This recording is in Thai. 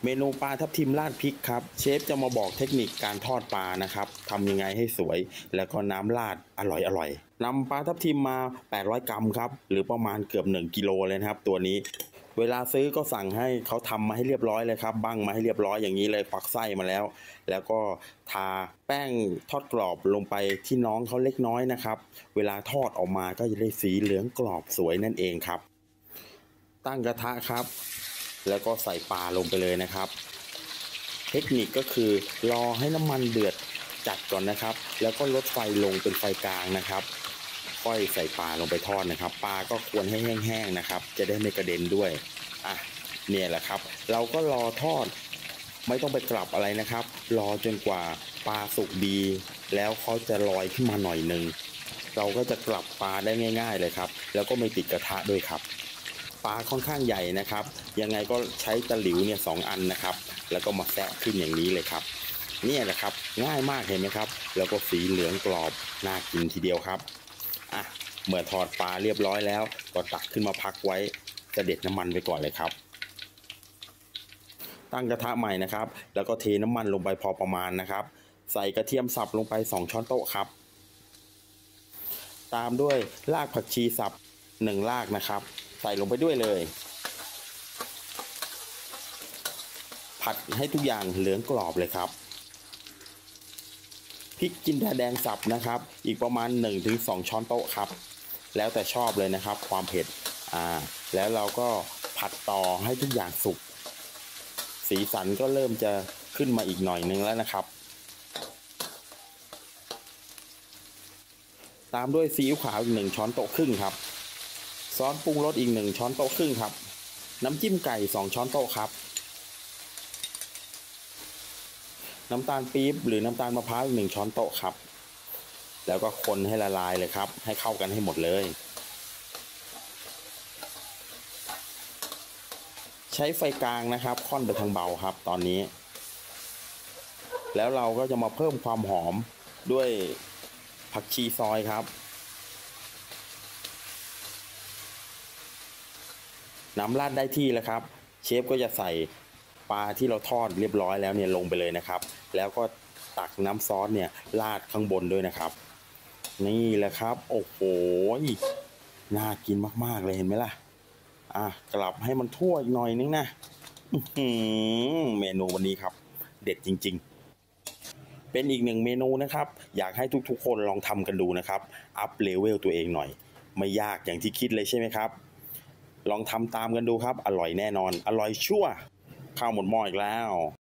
เมนูปลาทับทิมราดพริกครับเชฟจะมาบอกเทคนิคการทอดปลานะครับทำยังไงให้สวยแล้วก็น้ำราดอร่อยนำปลาทับทิมมา800 กรัมครับหรือประมาณเกือบ1 กิโลเลยนะครับตัวนี้เวลาซื้อก็สั่งให้เขาทำมาให้เรียบร้อยเลยครับบั้งมาให้เรียบร้อยอย่างนี้เลยควักไส้มาแล้วแล้วก็ทาแป้งทอดกรอบลงไปที่น้องเขาเล็กน้อยนะครับเวลาทอดออกมาก็จะได้สีเหลืองกรอบสวยนั่นเองครับตั้งกระทะครับแล้วก็ใส่ปลาลงไปเลยนะครับเทคนิคก็คือรอให้น้ำมันเดือดจัดก่อนนะครับแล้วก็ลดไฟลงเป็นไฟกลางนะครับค่อยใส่ปลาลงไปทอดนะครับปลาก็ควรให้แห้งๆนะครับจะได้ไม่กระเด็นด้วยเนี่ยแหละครับเราก็รอทอดไม่ต้องไปกลับอะไรนะครับรอจนกว่าปลาสุกดีแล้วเขาจะลอยขึ้นมาหน่อยนึงเราก็จะกลับปลาได้ง่ายๆเลยครับแล้วก็ไม่ติดกระทะด้วยครับปลาค่อนข้างใหญ่นะครับยังไงก็ใช้ตะหลิวเนี่ย2 อันนะครับแล้วก็มาแซะขึ้นอย่างนี้เลยครับเนี่ยแหละครับง่ายมากเห็นไหมครับแล้วก็สีเหลืองกรอบน่ากินทีเดียวครับเมื่อทอดปลาเรียบร้อยแล้วก็ตักขึ้นมาพักไว้จะเด็ดน้ำมันไปก่อนเลยครับตั้งกระทะใหม่นะครับแล้วก็เทน้ำมันลงไปพอประมาณนะครับใส่กระเทียมสับลงไป2 ช้อนโต๊ะครับตามด้วยรากผักชีสับ1 รากนะครับใส่ลงไปด้วยเลยผัดให้ทุกอย่างเหลืองกรอบเลยครับพริกจินดาแดงสับนะครับอีกประมาณ 1-2 ช้อนโต๊ะครับแล้วแต่ชอบเลยนะครับความเผ็ดแล้วเราก็ผัดต่อให้ทุกอย่างสุกสีสันก็เริ่มจะขึ้นมาอีกหน่อยนึงแล้วนะครับตามด้วยซีอิ๊วขาวอีก1 ช้อนโต๊ะครึ่งครับซอสปรุงรสอีก1 ช้อนโต๊ะครึ่งครับน้ำจิ้มไก่2 ช้อนโต๊ะครับน้ำตาลปี๊บหรือน้ำตาลมะพร้าวอีก1 ช้อนโต๊ะครับแล้วก็คนให้ละลายเลยครับให้เข้ากันให้หมดเลยใช้ไฟกลางนะครับค่อนไปทางเบาครับตอนนี้แล้วเราก็จะมาเพิ่มความหอมด้วยผักชีซอยครับน้ำราดได้ที่แล้วครับเชฟก็จะใส่ปลาที่เราทอดเรียบร้อยแล้วเนี่ยลงไปเลยนะครับแล้วก็ตักน้ำซอสเนี่ยราดข้างบนด้วยนะครับนี่แหละครับโอ้โหน่ากินมากๆเลยเห็นไหมล่ะกลับให้มันทั่วอีกหน่อยนึงนะเมนูวันนี้ครับเด็ดจริงๆเป็นอีก1 เมนูนะครับอยากให้ทุกๆคนลองทำกันดูนะครับอัพเลเวลตัวเองหน่อยไม่ยากอย่างที่คิดเลยใช่ไหมครับลองทำตามกันดูครับอร่อยแน่นอนอร่อยชั่วข้าวหมดหม้ออีกแล้ว